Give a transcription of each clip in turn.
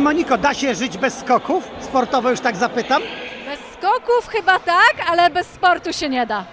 Moniko, da się żyć bez skoków? Sportowo już tak zapytam. Bez skoków chyba tak, ale bez sportu się nie da.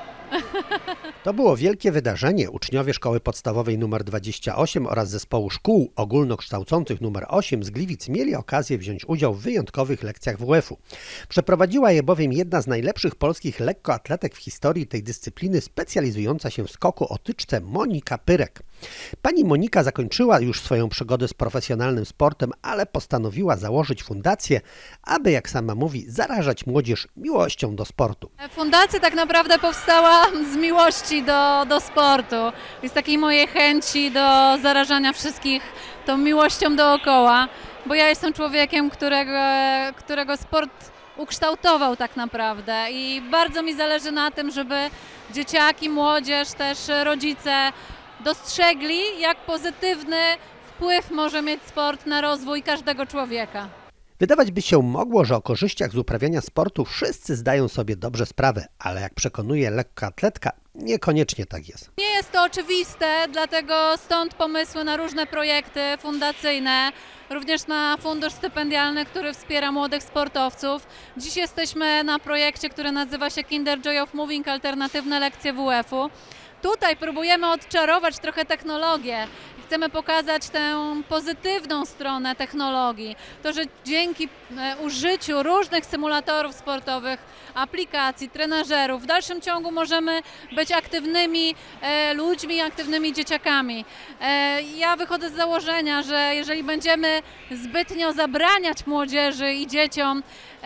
To było wielkie wydarzenie. Uczniowie Szkoły Podstawowej nr 28 oraz Zespołu Szkół Ogólnokształcących nr 8 z Gliwic mieli okazję wziąć udział w wyjątkowych lekcjach WF-u. Przeprowadziła je bowiem jedna z najlepszych polskich lekkoatletek w historii tej dyscypliny, specjalizująca się w skoku o tyczce, Monika Pyrek. Pani Monika zakończyła już swoją przygodę z profesjonalnym sportem, ale postanowiła założyć fundację, aby, jak sama mówi, zarażać młodzież miłością do sportu. Fundacja tak naprawdę powstała z miłości do sportu i z takiej mojej chęci do zarażania wszystkich tą miłością dookoła, bo ja jestem człowiekiem, którego sport ukształtował tak naprawdę i bardzo mi zależy na tym, żeby dzieciaki, młodzież, też rodzice dostrzegli, jak pozytywny wpływ może mieć sport na rozwój każdego człowieka. Wydawać by się mogło, że o korzyściach z uprawiania sportu wszyscy zdają sobie dobrze sprawę, ale jak przekonuje lekkoatletka, niekoniecznie tak jest. Nie jest to oczywiste, dlatego stąd pomysły na różne projekty fundacyjne, również na fundusz stypendialny, który wspiera młodych sportowców. Dziś jesteśmy na projekcie, który nazywa się Kinder Joy of Moving, alternatywne lekcje WF-u. Tutaj próbujemy odczarować trochę technologię. Chcemy pokazać tę pozytywną stronę technologii. To, że dzięki użyciu różnych symulatorów sportowych, aplikacji, trenażerów, w dalszym ciągu możemy być aktywnymi ludźmi, aktywnymi dzieciakami. Ja wychodzę z założenia, że jeżeli będziemy zbytnio zabraniać młodzieży i dzieciom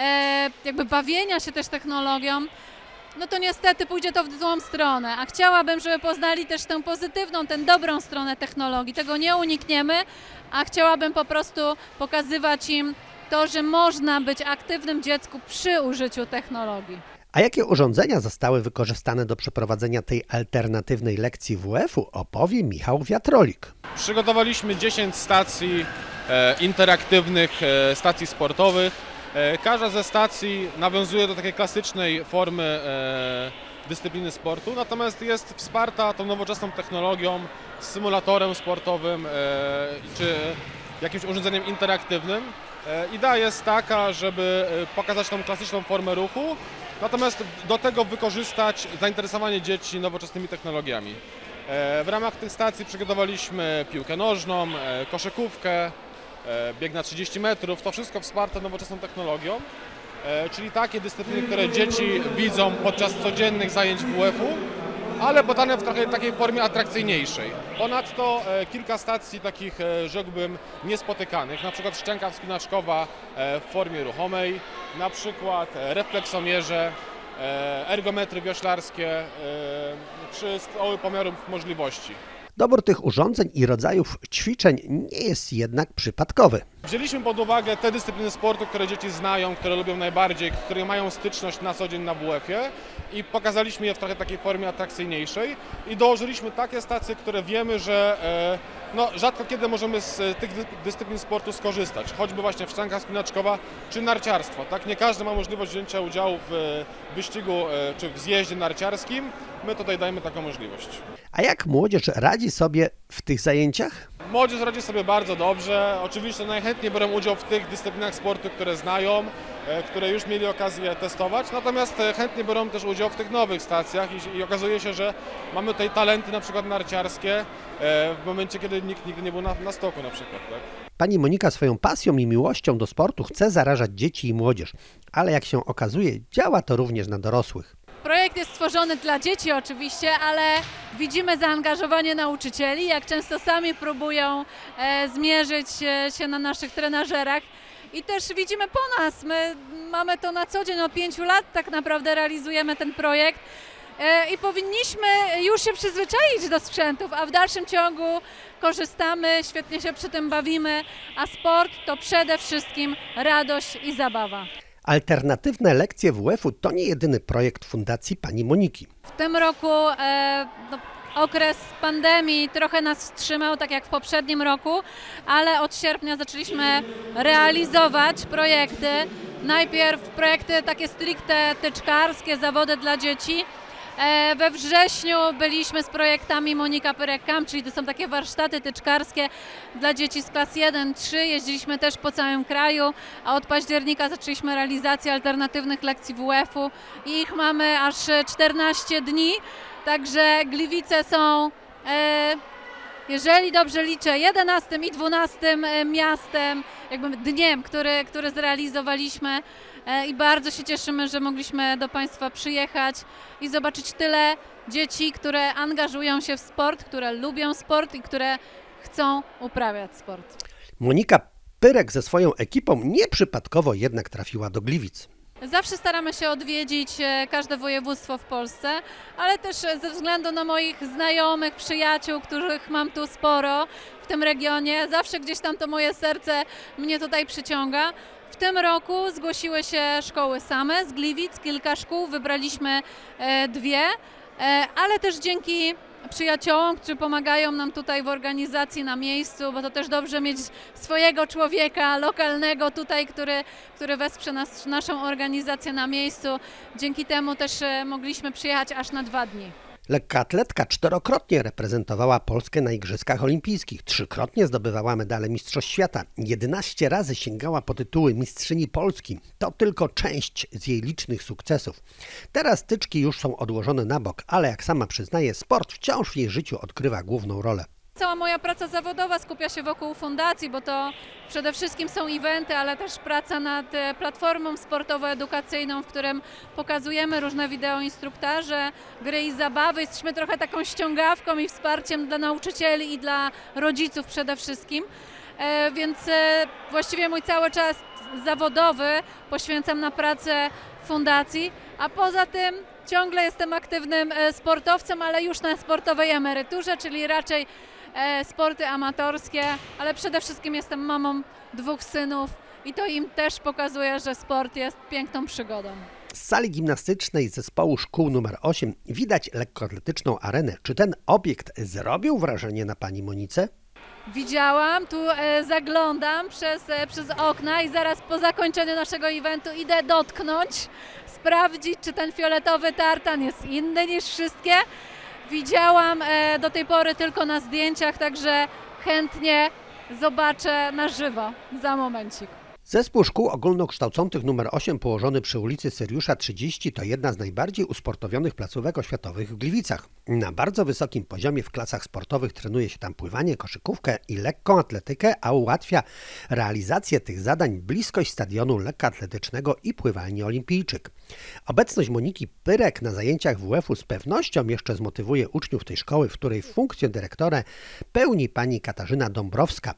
jakby bawienia się też technologią, no to niestety pójdzie to w złą stronę, a chciałabym, żeby poznali też tę pozytywną, tę dobrą stronę technologii. Tego nie unikniemy, a chciałabym po prostu pokazywać im to, że można być aktywnym dziecku przy użyciu technologii. A jakie urządzenia zostały wykorzystane do przeprowadzenia tej alternatywnej lekcji WF-u, opowie Michał Wiatrolik. Przygotowaliśmy 10 stacji interaktywnych, stacji sportowych. Każda ze stacji nawiązuje do takiej klasycznej formy dyscypliny sportu, natomiast jest wsparta tą nowoczesną technologią, symulatorem sportowym czy jakimś urządzeniem interaktywnym. Idea jest taka, żeby pokazać tą klasyczną formę ruchu, natomiast do tego wykorzystać zainteresowanie dzieci nowoczesnymi technologiami. W ramach tych stacji przygotowaliśmy piłkę nożną, koszykówkę, bieg na 30 metrów, to wszystko wsparte nowoczesną technologią, czyli takie dyscypliny, które dzieci widzą podczas codziennych zajęć WF-u, ale podane w trochę takiej formie atrakcyjniejszej. Ponadto kilka stacji takich, rzekłbym, niespotykanych, na przykład ścianka wspinaczkowa w formie ruchomej, na przykład refleksomierze, ergometry wioślarskie czy stoły pomiarów możliwości. Dobór tych urządzeń i rodzajów ćwiczeń nie jest jednak przypadkowy. Wzięliśmy pod uwagę te dyscypliny sportu, które dzieci znają, które lubią najbardziej, które mają styczność na co dzień na WF-ie i pokazaliśmy je w trochę takiej formie atrakcyjniejszej i dołożyliśmy takie stacje, które wiemy, że rzadko kiedy możemy z tych dyscyplin sportu skorzystać, choćby właśnie ścianka wspinaczkowa czy narciarstwo. Tak? Nie każdy ma możliwość wzięcia udziału w wyścigu czy w zjeździe narciarskim, my tutaj dajemy taką możliwość. A jak młodzież radzi sobie w tych zajęciach? Młodzież radzi sobie bardzo dobrze. Oczywiście najchętniej biorą udział w tych dyscyplinach sportu, które znają, które już mieli okazję testować, natomiast chętnie biorą też udział w tych nowych stacjach i okazuje się, że mamy tutaj talenty na przykład narciarskie w momencie, kiedy nikt nigdy nie był na stoku na przykład. Tak? Pani Monika swoją pasją i miłością do sportu chce zarażać dzieci i młodzież, ale jak się okazuje, działa to również na dorosłych. Projekt jest stworzony dla dzieci oczywiście, ale widzimy zaangażowanie nauczycieli, jak często sami próbują zmierzyć się na naszych trenażerach. I też widzimy po nas, my mamy to na co dzień, od 5 lat tak naprawdę realizujemy ten projekt i powinniśmy już się przyzwyczaić do sprzętów, a w dalszym ciągu korzystamy, świetnie się przy tym bawimy, a sport to przede wszystkim radość i zabawa. Alternatywne lekcje WF-u to nie jedyny projekt Fundacji pani Moniki. W tym roku okres pandemii trochę nas wstrzymał, tak jak w poprzednim roku, ale od sierpnia zaczęliśmy realizować projekty. Najpierw projekty takie stricte tyczkarskie, zawody dla dzieci. We wrześniu byliśmy z projektami Monika Pyrek Camp, czyli to są takie warsztaty tyczkarskie dla dzieci z klas 1-3. Jeździliśmy też po całym kraju, a od października zaczęliśmy realizację alternatywnych lekcji WF-u i ich mamy aż 14 dni, także Gliwice są, jeżeli dobrze liczę, 11 i 12 miastem, jakby dniem, który zrealizowaliśmy. I bardzo się cieszymy, że mogliśmy do Państwa przyjechać i zobaczyć tyle dzieci, które angażują się w sport, które lubią sport i które chcą uprawiać sport. Monika Pyrek ze swoją ekipą nieprzypadkowo jednak trafiła do Gliwic. Zawsze staramy się odwiedzić każde województwo w Polsce, ale też ze względu na moich znajomych, przyjaciół, których mam tu sporo w tym regionie, zawsze gdzieś tam to moje serce mnie tutaj przyciąga. W tym roku zgłosiły się szkoły same z Gliwic, kilka szkół, wybraliśmy 2, ale też dzięki przyjaciołom, którzy pomagają nam tutaj w organizacji na miejscu, bo to też dobrze mieć swojego człowieka lokalnego tutaj, który wesprze naszą organizację na miejscu. Dzięki temu też mogliśmy przyjechać aż na 2 dni. Lekkoatletka 4-krotnie reprezentowała Polskę na Igrzyskach Olimpijskich, 3-krotnie zdobywała medale Mistrzostw Świata, 11 razy sięgała po tytuły Mistrzyni Polski. To tylko część z jej licznych sukcesów. Teraz tyczki już są odłożone na bok, ale jak sama przyznaje, sport wciąż w jej życiu odgrywa główną rolę. Cała moja praca zawodowa skupia się wokół fundacji, bo to przede wszystkim są eventy, ale też praca nad platformą sportowo-edukacyjną, w którym pokazujemy różne wideoinstruktaże, gry i zabawy. Jesteśmy trochę taką ściągawką i wsparciem dla nauczycieli i dla rodziców przede wszystkim. Więc właściwie mój cały czas zawodowy poświęcam na pracę fundacji, a poza tym ciągle jestem aktywnym sportowcem, ale już na sportowej emeryturze, czyli raczej sporty amatorskie, ale przede wszystkim jestem mamą 2 synów i to im też pokazuje, że sport jest piękną przygodą. Z sali gimnastycznej zespołu szkół nr 8 widać lekkoatletyczną arenę. Czy ten obiekt zrobił wrażenie na pani Monice? Widziałam, tu zaglądam przez okna i zaraz po zakończeniu naszego eventu idę dotknąć, sprawdzić, czy ten fioletowy tartan jest inny niż wszystkie. Widziałam do tej pory tylko na zdjęciach, także chętnie zobaczę na żywo za momencik. Zespół szkół ogólnokształcących nr 8 położony przy ulicy Syriusza 30 to jedna z najbardziej usportowionych placówek oświatowych w Gliwicach. Na bardzo wysokim poziomie w klasach sportowych trenuje się tam pływanie, koszykówkę i lekką atletykę, a ułatwia realizację tych zadań bliskość stadionu lekkoatletycznego i pływalni Olimpijczyk. Obecność Moniki Pyrek na zajęciach WF-u z pewnością jeszcze zmotywuje uczniów tej szkoły, w której funkcję dyrektora pełni pani Katarzyna Dąbrowska.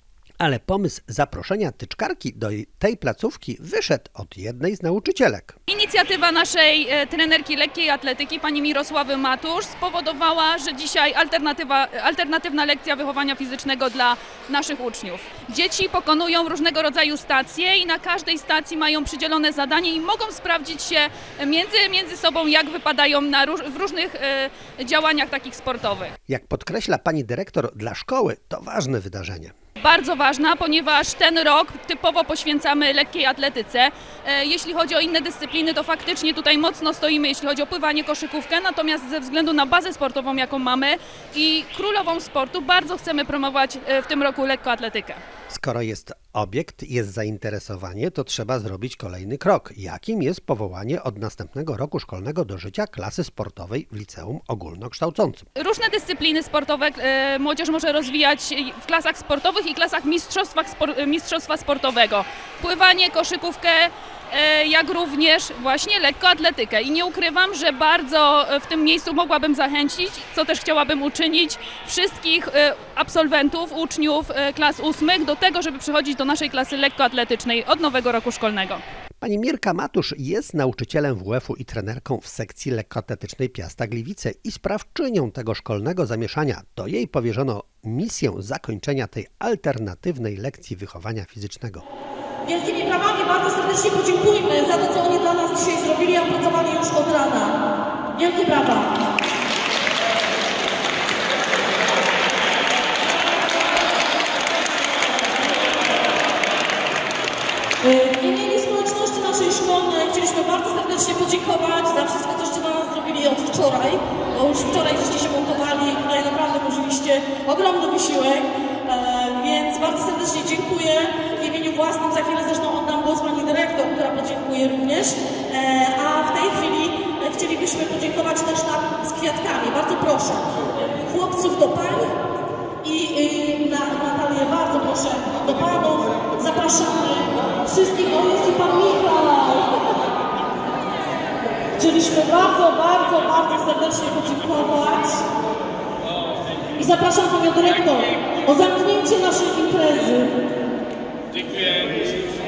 Ale pomysł zaproszenia tyczkarki do tej placówki wyszedł od jednej z nauczycielek. Inicjatywa naszej trenerki lekkiej atletyki, pani Mirosławy Matusz, spowodowała, że dzisiaj alternatywna lekcja wychowania fizycznego dla naszych uczniów. Dzieci pokonują różnego rodzaju stacje i na każdej stacji mają przydzielone zadanie i mogą sprawdzić się między sobą, jak wypadają w różnych działaniach takich sportowych. Jak podkreśla pani dyrektor, dla szkoły to ważne wydarzenie. Bardzo ważna, ponieważ ten rok typowo poświęcamy lekkiej atletyce. Jeśli chodzi o inne dyscypliny, to faktycznie tutaj mocno stoimy, jeśli chodzi o pływanie, koszykówkę, natomiast ze względu na bazę sportową, jaką mamy i królową sportu, bardzo chcemy promować w tym roku lekkoatletykę. Skoro jest obiekt, jest zainteresowanie, to trzeba zrobić kolejny krok, jakim jest powołanie od następnego roku szkolnego do życia klasy sportowej w liceum ogólnokształcącym. Różne dyscypliny sportowe młodzież może rozwijać w klasach sportowych i klasach mistrzostwa sportowego. Pływanie, koszykówkę, jak również właśnie lekkoatletykę. I nie ukrywam, że bardzo w tym miejscu mogłabym zachęcić, co też chciałabym uczynić, wszystkich absolwentów, uczniów klas 8 do tego, żeby przychodzić do naszej klasy lekkoatletycznej od nowego roku szkolnego. Pani Mirka Matusz jest nauczycielem WF-u i trenerką w sekcji lekkoatletycznej Piasta Gliwice i sprawczynią tego szkolnego zamieszania. To jej powierzono misję zakończenia tej alternatywnej lekcji wychowania fizycznego. Wielkimi brawami bardzo serdecznie podziękujmy za to, co oni dla nas dzisiaj zrobili, a pracowali już od rana. Wielkie brawa! W imieniu społeczności naszej szkolnej chcieliśmy bardzo serdecznie podziękować za wszystko, coście dla nas zrobili od wczoraj. bo już wczoraj żeście się montowali i tutaj naprawdę włożyliście ogromny wysiłek, więc bardzo serdecznie dziękuję w imieniu własnym. Za chwilę zresztą oddam głos pani dyrektor, która podziękuje również, a w tej chwili chcielibyśmy podziękować też nam z kwiatkami. Bardzo proszę chłopców do pań i Natalię bardzo proszę do panów. Zapraszamy wszystkich. O, jest i pan Michał. Chcieliśmy bardzo serdecznie podziękować i zapraszam panią dyrektor o zamknięcie naszej imprezy. Dziękuję.